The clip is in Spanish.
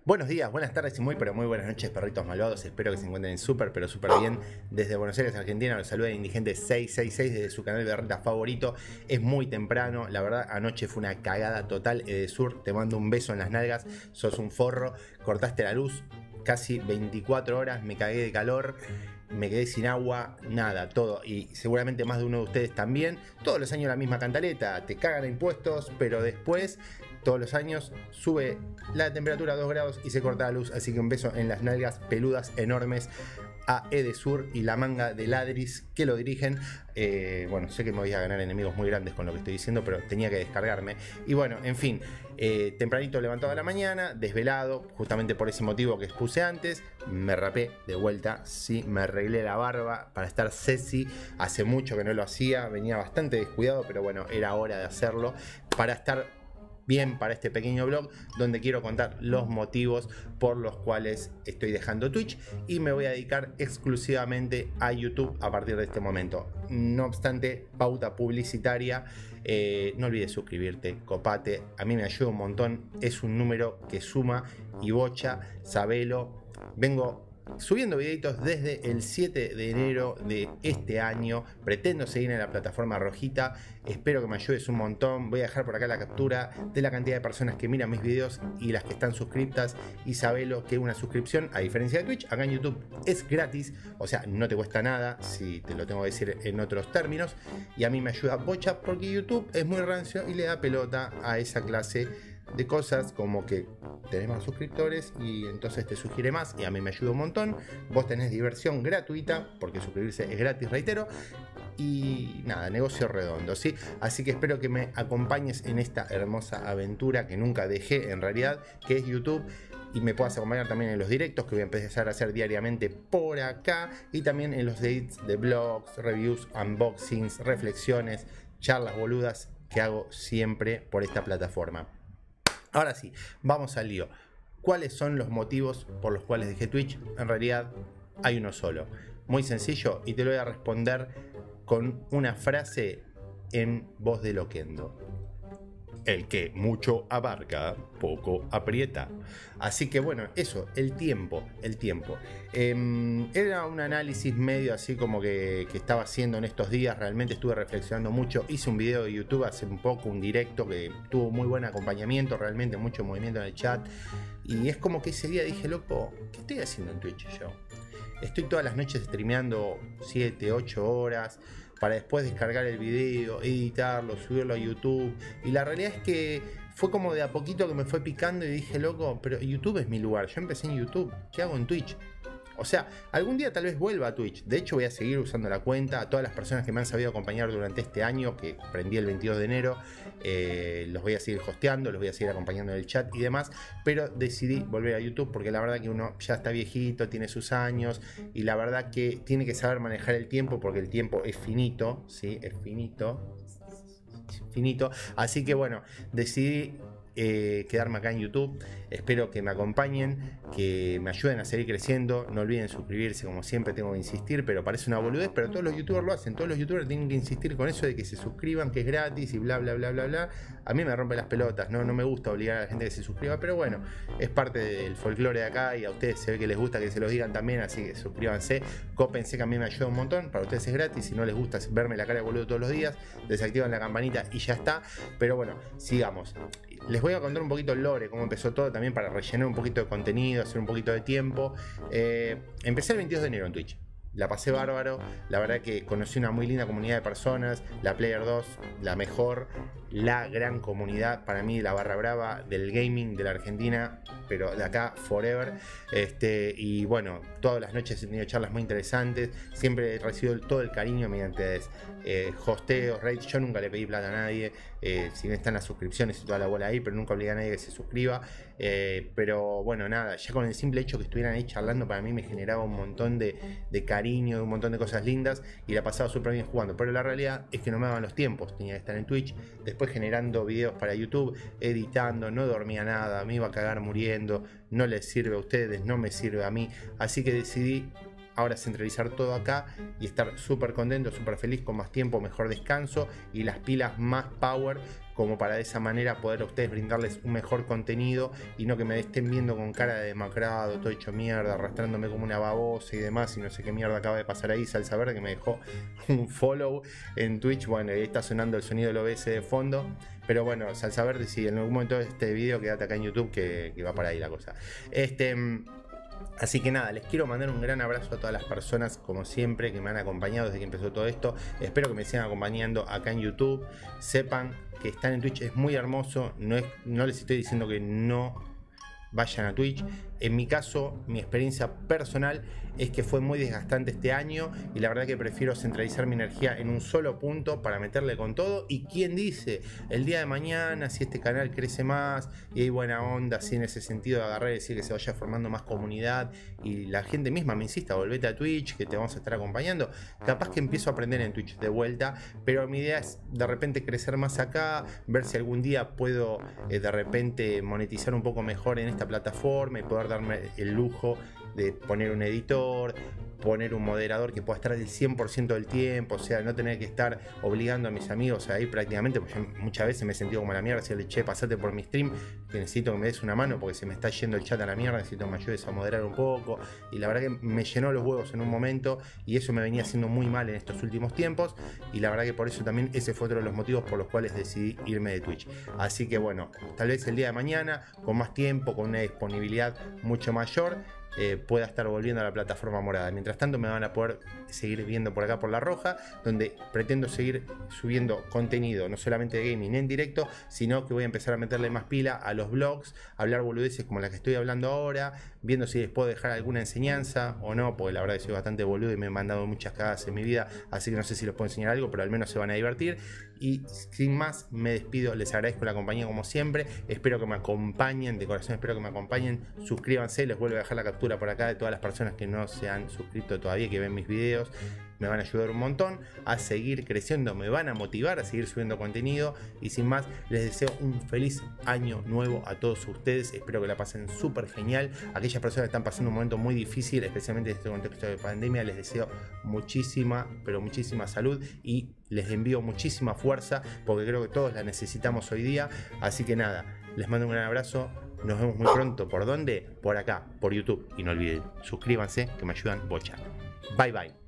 Buenos días, buenas tardes y muy pero muy buenas noches, perritos malvados. Espero que se encuentren súper pero súper bien. Desde Buenos Aires, Argentina, los saluda Indigente 666 desde su canal de reta favorito. Es muy temprano, la verdad anoche fue una cagada total. Edesur, te mando un beso en las nalgas, sos un forro, cortaste la luz casi 24 horas, me cagué de calor. Me quedé sin agua, nada, todo. Y seguramente más de uno de ustedes también. Todos los años la misma cantaleta. Te cagan a impuestos, pero después, todos los años, sube la temperatura a 2 grados y se corta la luz. Así que un beso en las nalgas peludas enormes a Edesur y la manga de ladris que lo dirigen. Bueno, sé que me voy a ganar enemigos muy grandes con lo que estoy diciendo, pero tenía que descargarme. Y bueno, en fin, tempranito levantado a la mañana, desvelado, justamente por ese motivo que expuse antes. Me rapé de vuelta, sí, me arreglé la barba para estar sexy. Hace mucho que no lo hacía, venía bastante descuidado, pero bueno, era hora de hacerlo para estar bien para este pequeño blog donde quiero contar los motivos por los cuales estoy dejando Twitch y me voy a dedicar exclusivamente a YouTube a partir de este momento. No obstante, pauta publicitaria, no olvides suscribirte, copate, a mí me ayuda un montón, es un número que suma y bocha, sabelo. Vengo subiendo videitos desde el 7 de enero de este año. Pretendo seguir en la plataforma rojita. Espero que me ayudes un montón. Voy a dejar por acá la captura de la cantidad de personas que miran mis videos y las que están suscriptas. Y sabelo que una suscripción, a diferencia de Twitch, acá en YouTube es gratis. O sea, no te cuesta nada, si te lo tengo que decir en otros términos. Y a mí me ayuda bocha porque YouTube es muy rancio y le da pelota a esa clase de cosas, como que tenés más suscriptores y entonces te sugiere más y a mí me ayuda un montón. Vos tenés diversión gratuita porque suscribirse es gratis, reitero. Y nada, negocio redondo, ¿sí? Así que espero que me acompañes en esta hermosa aventura que nunca dejé en realidad, que es YouTube. Y me puedas acompañar también en los directos que voy a empezar a hacer diariamente por acá. Y también en los edits de blogs, reviews, unboxings, reflexiones, charlas boludas que hago siempre por esta plataforma. Ahora sí, vamos al lío. ¿Cuáles son los motivos por los cuales dejé Twitch? En realidad hay uno solo. Muy sencillo y te lo voy a responder con una frase en voz de Loquendo. El que mucho abarca, poco aprieta. Así que bueno, eso, el tiempo. Era un análisis medio así como que estaba haciendo en estos días. Realmente estuve reflexionando mucho. Hice un video de YouTube hace un poco, un directo que tuvo muy buen acompañamiento, realmente mucho movimiento en el chat. Y es como que ese día dije, loco, ¿qué estoy haciendo en Twitch yo? Estoy todas las noches streameando 7, 8 horas para después descargar el video, editarlo, subirlo a YouTube. Y la realidad es que fue como de a poquito que me fue picando y dije, loco, pero YouTube es mi lugar. Yo empecé en YouTube, ¿qué hago en Twitch? O sea, algún día tal vez vuelva a Twitch. De hecho voy a seguir usando la cuenta. A todas las personas que me han sabido acompañar durante este año, que prendí el 22 de enero, los voy a seguir hosteando, los voy a seguir acompañando en el chat y demás. Pero decidí volver a YouTube porque la verdad que uno ya está viejito, tiene sus años. Y la verdad que tiene que saber manejar el tiempo porque el tiempo es finito, ¿sí? Es finito. Así que bueno, decidí quedarme acá en YouTube. Espero que me acompañen, que me ayuden a seguir creciendo. No olviden suscribirse, como siempre tengo que insistir, pero parece una boludez, pero todos los youtubers lo hacen. Todos los youtubers tienen que insistir con eso de que se suscriban, que es gratis y bla bla bla bla bla. A mí me rompe las pelotas, no me gusta obligar a la gente que se suscriba, pero bueno, es parte del folclore de acá y a ustedes se ve que les gusta que se los digan también, así que suscríbanse, cópense, que a mí me ayuda un montón. Para ustedes es gratis, si no les gusta verme la cara de boludo todos los días, desactivan la campanita y ya está. Pero bueno, sigamos. Les voy a contar un poquito el lore, cómo empezó todo, también para rellenar un poquito de contenido, hacer un poquito de tiempo. Empecé el 22 de enero en Twitch. La pasé bárbaro, la verdad que conocí una muy linda comunidad de personas, la Player 2, la mejor, la gran comunidad, para mí la barra brava del gaming de la Argentina, pero de acá forever. Y bueno, todas las noches he tenido charlas muy interesantes, siempre he recibido todo el cariño mediante hosteos, raids. Yo nunca le pedí plata a nadie, si bien están las suscripciones y toda la bola ahí, pero nunca obligué a nadie que se suscriba. Pero bueno, nada, ya con el simple hecho que estuvieran ahí charlando para mí me generaba un montón de cariño, un montón de cosas lindas y la pasaba súper bien jugando. Pero la realidad es que no me daban los tiempos, tenía que estar en Twitch, después generando videos para YouTube, editando, no dormía nada, me iba a cagar muriendo, no les sirve a ustedes, no me sirve a mí, así que decidí ahora centralizar todo acá y estar súper contento, súper feliz, con más tiempo, mejor descanso y las pilas más power como para de esa manera poder a ustedes brindarles un mejor contenido y no que me estén viendo con cara de demacrado, todo hecho mierda, arrastrándome como una babosa y demás, y no sé qué mierda acaba de pasar ahí. Salsa Verde, que me dejó un follow en Twitch. Bueno, ahí está sonando el sonido del OBS de fondo. Pero bueno, Salsa Verde, si en algún momento de este video quédate acá en YouTube, que va para ahí la cosa. Así que nada, les quiero mandar un gran abrazo a todas las personas, como siempre, que me han acompañado desde que empezó todo esto. Espero que me sigan acompañando acá en YouTube. Sepan que estar en Twitch es muy hermoso. No les estoy diciendo que no vayan a Twitch. En mi caso, mi experiencia personal es que fue muy desgastante este año y la verdad que prefiero centralizar mi energía en un solo punto para meterle con todo. Y quién dice, el día de mañana, si este canal crece más y hay buena onda, así en ese sentido de agarrar y decir que se vaya formando más comunidad y la gente misma me insista, volvete a Twitch, que te vamos a estar acompañando, capaz que empiezo a aprender en Twitch de vuelta, pero mi idea es de repente crecer más acá, ver si algún día puedo de repente monetizar un poco mejor en esta plataforma y poder darme el lujo de poner un editor, poner un moderador que pueda estar el 100% del tiempo, o sea, no tener que estar obligando a mis amigos a ir prácticamente, porque yo muchas veces me he sentido como la mierda, decirle, che, pasate por mi stream, que necesito que me des una mano porque se me está yendo el chat a la mierda, necesito que me ayudes a moderar un poco, y la verdad que me llenó los huevos en un momento, y eso me venía haciendo muy mal en estos últimos tiempos, y la verdad que por eso también ese fue otro de los motivos por los cuales decidí irme de Twitch. Así que bueno, tal vez el día de mañana, con más tiempo, con una disponibilidad mucho mayor, pueda estar volviendo a la plataforma morada. Mientras tanto me van a poder seguir viendo por acá por la roja, donde pretendo seguir subiendo contenido, no solamente de gaming en directo, sino que voy a empezar a meterle más pila a los vlogs, a hablar boludeces como la que estoy hablando ahora, viendo si les puedo dejar alguna enseñanza o no, porque la verdad que soy bastante boludo y me he mandado muchas cagadas en mi vida, así que no sé si les puedo enseñar algo, pero al menos se van a divertir. Y sin más, me despido, les agradezco la compañía como siempre, espero que me acompañen, de corazón espero que me acompañen, suscríbanse, les vuelvo a dejar la captura por acá de todas las personas que no se han suscrito todavía, que ven mis videos, me van a ayudar un montón a seguir creciendo, me van a motivar a seguir subiendo contenido. Y sin más, les deseo un feliz año nuevo a todos ustedes, espero que la pasen súper genial. Aquellas personas que están pasando un momento muy difícil, especialmente en este contexto de pandemia, les deseo muchísima, pero muchísima salud y les envío muchísima fuerza porque creo que todos la necesitamos hoy día. Así que nada, les mando un gran abrazo. Nos vemos muy pronto. ¿Por dónde? Por acá, por YouTube. Y no olviden, suscríbanse que me ayudan bocha. Bye bye.